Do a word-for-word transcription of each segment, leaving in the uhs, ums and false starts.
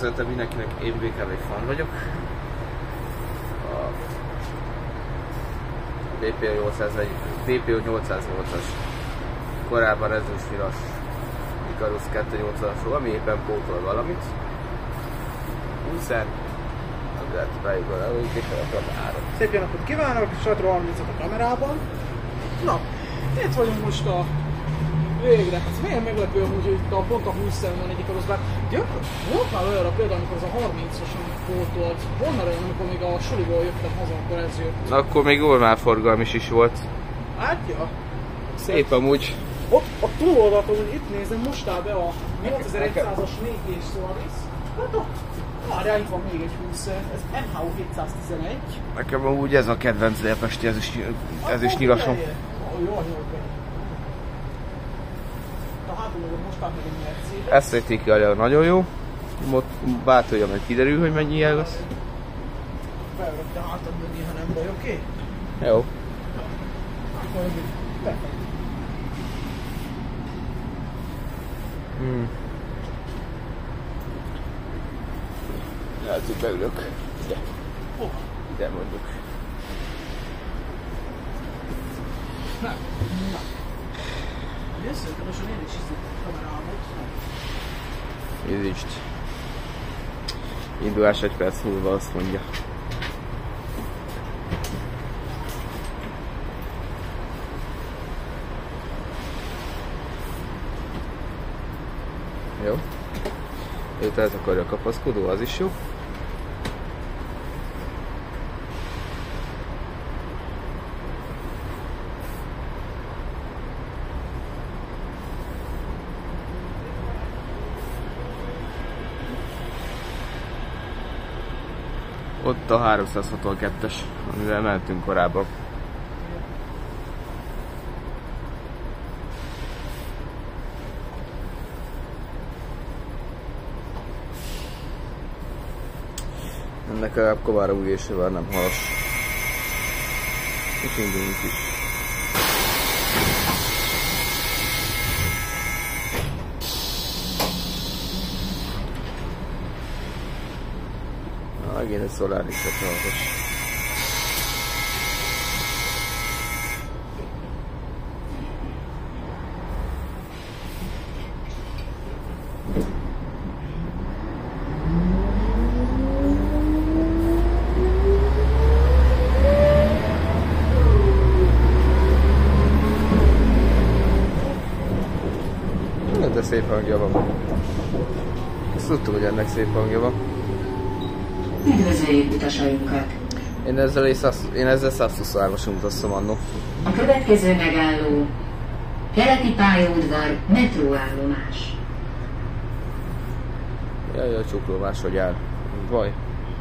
Üdvözletem mindenkinek, én bé ká vé fan vagyok. A dé pé nyolcszáznyolcas korábban ezüstnyilas Icarus kétszáznyolcvanasról, ami éppen pótol valamit. Úszán, azért beugol elő, és a kamerára. Szép jó napot kívánok, Satro harmincöt a kamerában. Na, itt vagyunk most a végre. Ez milyen meglepő amúgy, hogy itt a pont a húsz van egyik Icarusban. Volt már olyanra például, amikor az a harmincosan pótolt. Van már olyan, amikor még a suliból jöttem haza, akkor ez jött. Na, akkor még olmárforgalmis is volt. Látja? Szép amúgy. Ott a túloldalon, hogy itt nézem, most áll be a nyolcezer-egyszázas négy G-s Solaris. Hát ott, várjál, itt van még egy húsz, ez em há o hétszáztizenegy. Nekem amúgy ez a kedvenc délpesti ezüstnyilasom. Jó, jó, jó. A hátulóban most áll meg egy Mercedes. Esztétikája nagyon jó. Bátolja, majd kiderül, hogy mennyi jel lesz. Beörökte a hátad mögé, ha nem baj, oké? Okay? Jó. Akkor befegy. Hmm. Lehet, hogy beülök. Ide. Hova? Ide mondjuk. Nem. Na. Jösszünk, most én is hiszem kamerámat. Nézést. Indulás egy perc múlva, azt mondja. Jó. Őt ez akarja kapaszkodó, az is jó. Ott a háromszázhatvankettes, amivel mentünk korábban. Ennek a kovára ugésével nem halas. És indulunk is. Na, megint egy Solaris-et hallgass. De szép hangja van. Ezt tudtuk, hogy ennek szép hangja van. Üdvözöljük utasainkat! Én ezzel, én ezzel százhuszonhármason utaztam annó. A következő megálló keleti pályaudvar metróállomás. Jaj, a csukló máshogy áll. Baj.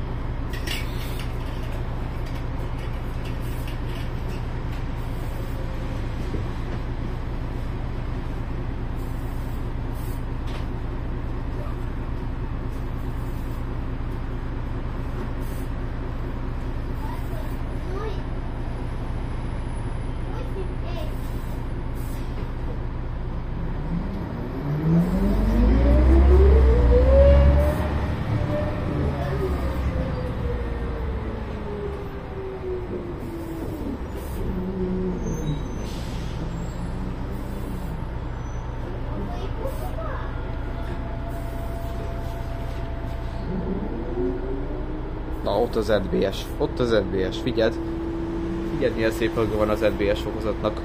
Na, ott az zet bé es, ott az zet bé es, figyeld! Figyeld, milyen szép hangja van az zet bé es fokozatnak.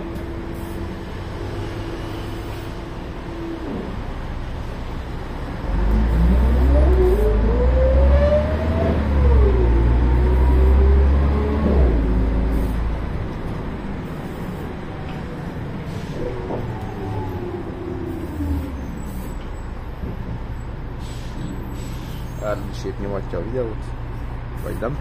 Árul is épp nyomatja a videót, vagy nem?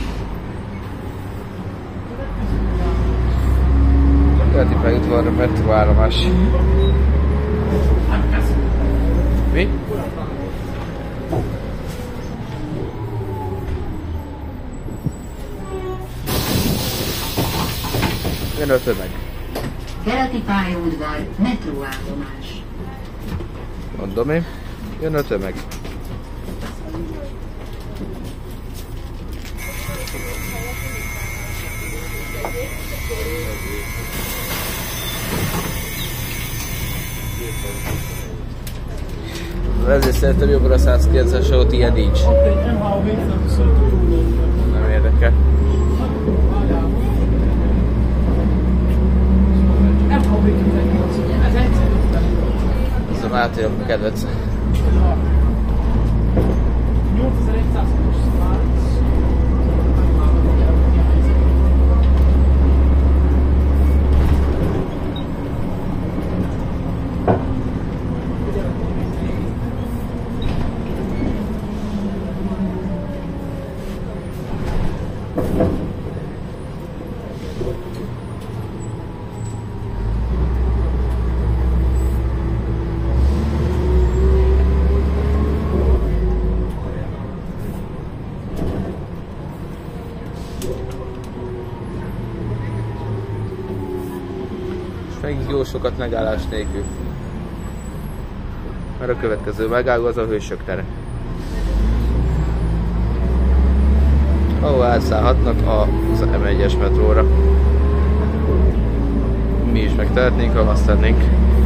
Keleti pályaudvarra, mert metróállomás. Mi? Jön a tömeg. Keleti pályaudvar, metróállomás. Mondom én, jön a tömeg. Ezért szerintem jobbra a száz kilencvenes, ott ilyen nincs. Nem érdekel. Ez a Máté a kedvenc. Megint jó sokat megállás nélkül. Mert a következő megálló az a Hősök tere. Ahol átszállhatnak az em egyes metróra. Mi is megtehetnénk, ha azt tennénk.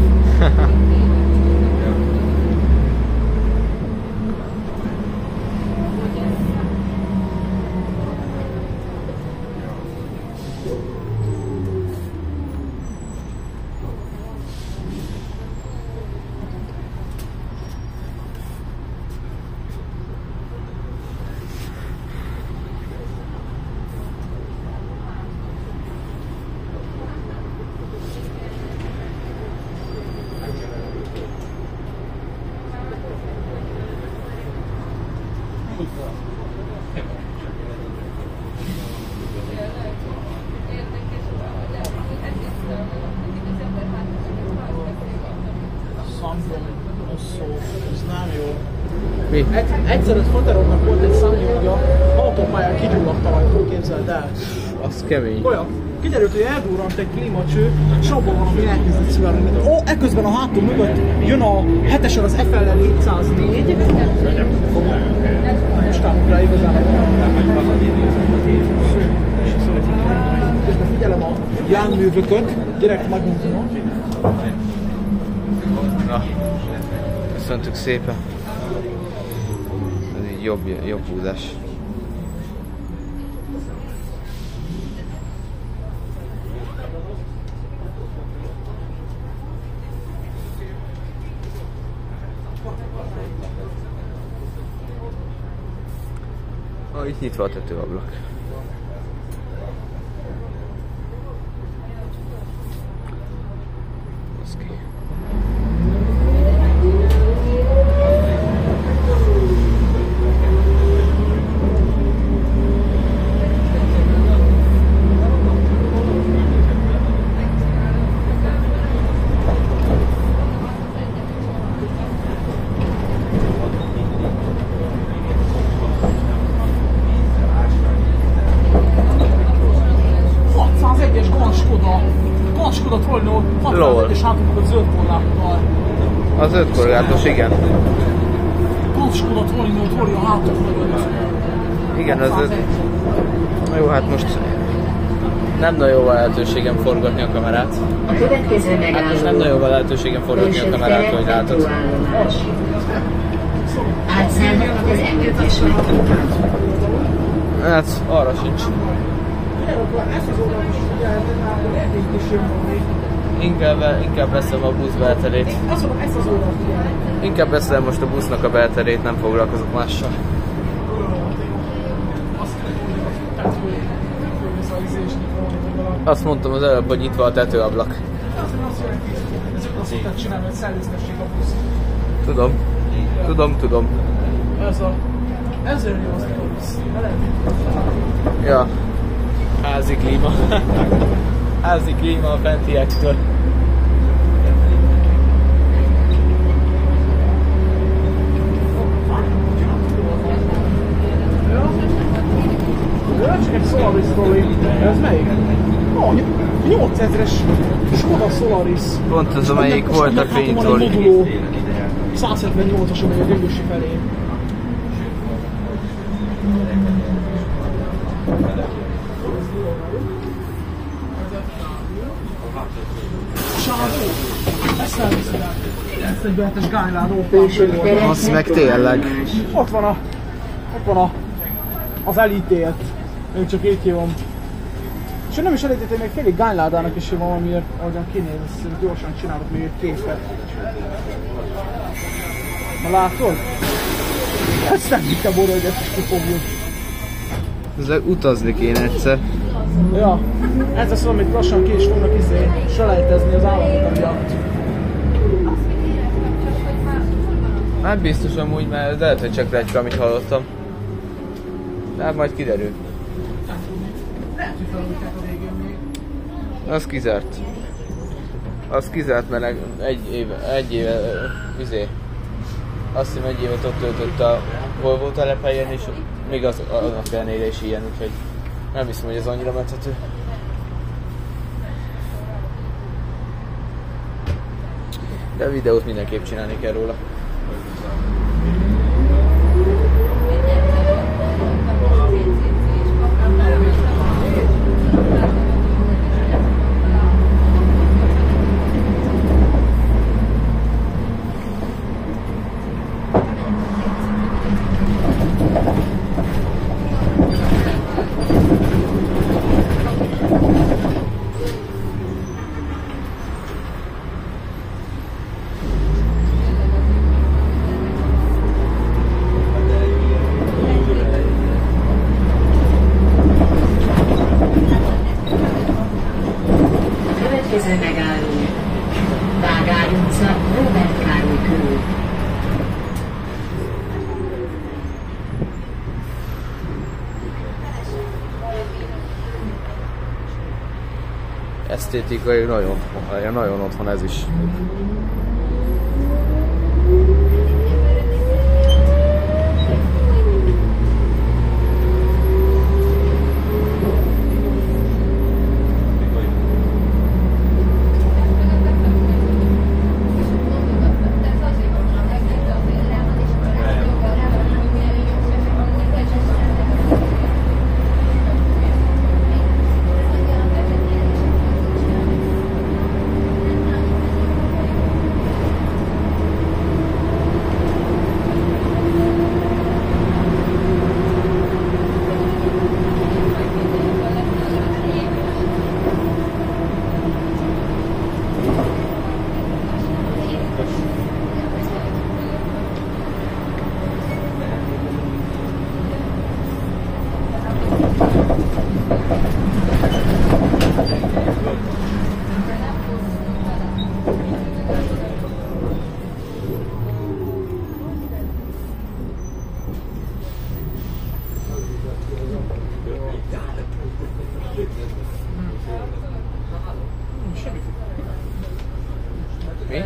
Mi? Egyszer az Fateronnak volt egy számja, hogy a autópályán kigyulladt talajtól, képzeld el. Az kemény. Olyan. Kiderült, hogy eldurrant egy klímacső, és abból valami elkezdett szivárogni. Ó, ekközben a hátul mögött jön a hetesen az F L négyszáznégy. Most állunk rá igazán. Közben figyelem a járművöket, direkt megmondom. Na, köszöntük szépen. Ez így jobb, jobb húzás. Ah, itt nyitva a tetőablak. Az öt korlátos, igen. Skoda Torino, Torino hátul mögött. Igen, az öt. Na jó, hát most nem nagyon van lehetőségem forgatni a kamerát. A következő megálló. Hát most nem nagyon van lehetőségem forgatni a kamerát, hogy látod. Átszállnak az em ötös metróban. Hát arra sincs. Inkább, inkább veszem a busz belterét. Inkább veszem most a busznak a belterét, nem foglalkozok mással. Azt mondtam az előbb, hogy nyitva a tetőablak. Tudom. Tudom, tudom. Ez a ezernyolcvan busz. Ja. Házi klíma. Házi klíma a fentiektől. a Solaris. Pont az, amelyik volt a fénytól. száz hetvennyolcas, amely a Gyöngyösi felé. Sávó! Ezt elviszed el. Ezt egy behetes gányládó. Az meg tényleg. Ott van a... Ott van a... Az elítélt. Még csak így hívom. És nem is elítélt, hogy még félig gányládának is van valamiért, ahogyan kinéz, ezt gyorsan csinálok még egy képet. Na látod? Ezt nem hittem volna, hogy ezt is kifogjuk. Ezzel utazni kéne egyszer. Ja, ez az valamit lassan ki is fognak izé, selejtezni az állatok miatt. Hát biztos amúgy, mert lehet, hogy csak plettyka, amit hallottam. De hát majd kiderül. Lehet, hogy felújták a végén még. Az kizárt. Az kizárt, mert egy éve, egy éve, üzé. Azt hiszem egy évet ott töltött a Volvo telephelyen, és még az, annak ellenére is ilyen, úgyhogy nem hiszem, hogy ez annyira menthető. De a videót mindenképp csinálni kell róla. Következő megálló. Vágány utca, Róbert Károly körül. Esztétikai nagyon, nagyon ott van ez is. Mi?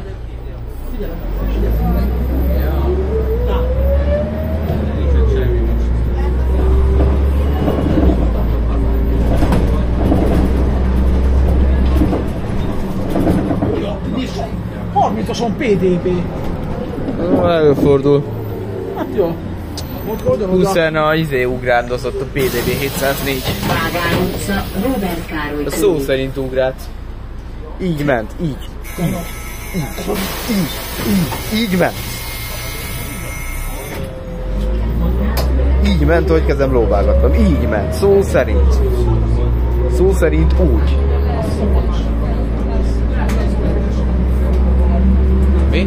harmincason pé dé pé. Előfordul. Hát jó. Huszen a izé ugrándozott a pé dé bé hétszáznégy. Vágány utca, Róbert Károly A szó szerint ugrált. Így ment, így. Így, így, így, így ment. Így ment, hogy kezem lóvágattam. Így ment, szó szerint. Szó szerint úgy. Mi?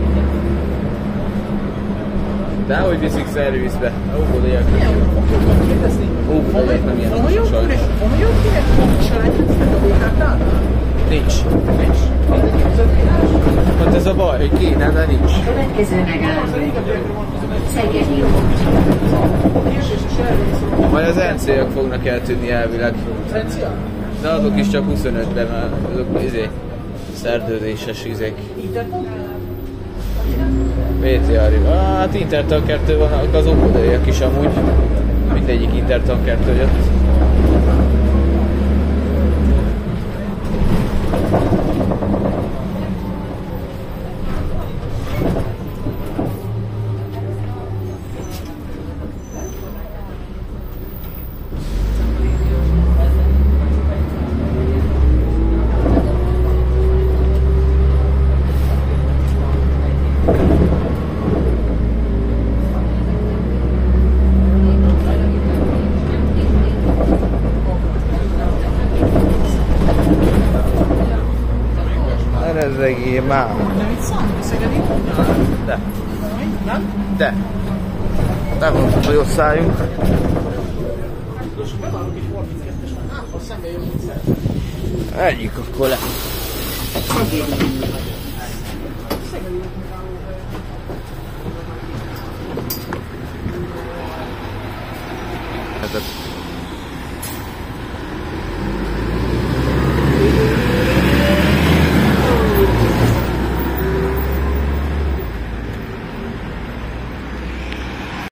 De hogy viszik szervizbe? Óvodaiak nem ilyen. Óvodaiak nem ilyen. Sajnos. Nincs. Nincs. Hát ez a baj, hogy kéne, de nincs. Következő megálló. Szegedi út. Majd az en cé-ek fognak eltűnni elvileg. De azok is csak huszonötben, mert azok izé, szerdődéses izék. vé té er-ig. Ah, hát Intertankertől vannak az óvodaiak is amúgy. Mindegyik Intertankertől jött. Én már. Nem itt szállunk a Szegedi útnál? De. Nem? De. Nem mondtam, hogy ott szálljunk. Most bevárunk egy harminckettes, mert hát ha szembe jön, hogy szeretem. Egyik akkor le. Szegedi út megálló hely. Hát,